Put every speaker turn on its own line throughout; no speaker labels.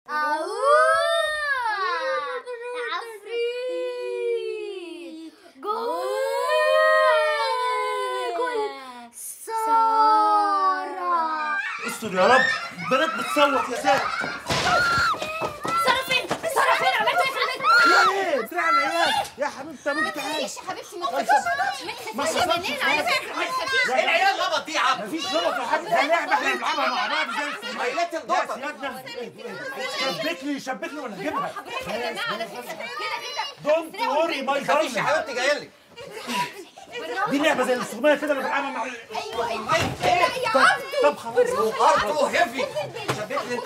عفريت جول سارة.
استر يا رب، البنات بتصوت يا سارة.
سارة فين؟ سارة فين؟ عملت ايه في البيت؟
يا ايه؟ بتاع العيال يا حبيبتي ابوك تعالى.
مفيش يا حبيبتي، ما تخافيش يا بنين، على فكرة ما تخافيش.
ايه العيال لبط دي يا عم؟
مفيش غلط يا حبيبي، ده لعبة احنا بنلعبها مع بعض زي الفل.
مايلات القطط.
يا ابني شبك لي وانا هجيبها.
حضرتك يا جماعة على فكرة كده
دونت وري ماي
مفيش يا
دارلينج.
حبيبتي جايه لك.
دي لعبة زي الاستغماية كده اللي بنلعبها مع
ايوه
ايه؟
طب خلاص.
ارتو هيفي. شبك لي انت.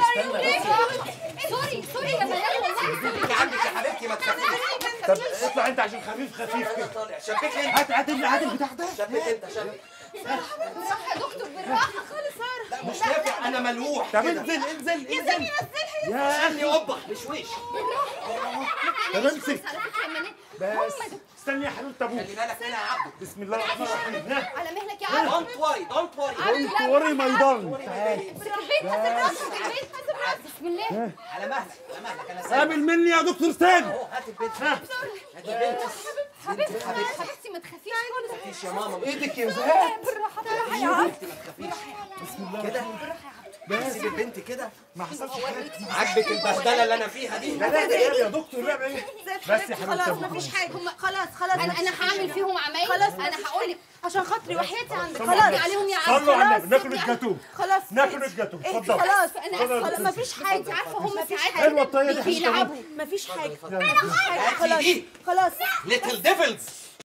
سوري يا بنات والله.
انت عندك يا حبيبتي ما تخافيش.
طب اطلع انت عشان خفيف كده.
طالع شبك لي انت.
هات البتاع ده.
شبك انت شبك.
بالراحة يا دكتور، بالراحة خالص.
لا مش نافع انا ملوح.
طب
كده.
انزل يا
استني اوبخ بشويش.
طب امسك
على فكرة يا منال،
بس. استني يا حبيبتي ابوك.
خلي بالك منها يا عبده.
بسم الله الرحمن الرحيم. ها
على مهلك يا عم.
دونت وري دونت وري.
دونت وري ماي دارلينج.
في البيت حاسب راسك، في البيت حاسب راسك. بسم الله.
على مهلك على مهلك انا سامع.
قابل مني يا دكتور سامي.
اهو هات البنت. هات البنت.
حبيبتي حبيبتي ما تخافيش خالص.
مفيش يا ماما.
ايدك يا زهاد.
بالراحة بالراحة يا عم.
بسم الله كده. سيب البنت كده.
ما حصلش حاجه.
عاجبك البهدله اللي انا فيها دي؟
لا يا دكتور لا ايه. بس يا حبيبتي
خلاص مفيش حاجه. خلاص
انا هعمل فيهم عمايل.
خلاص
انا هقول لك
عشان خاطري وحياتي عندك.
خلاص عليهم يا عم.
صلوا على النبي. ناكل الجاتوه.
خلاص
ناكل الجاتوه. اتفضل.
خلاص
انا
مفيش حاجه.
انت عارفه هم ساعات
حلوه الطريقه دي.
بيلعبوا.
مفيش حاجه.
هاتي دي.
خلاص
ليتل ديفلز.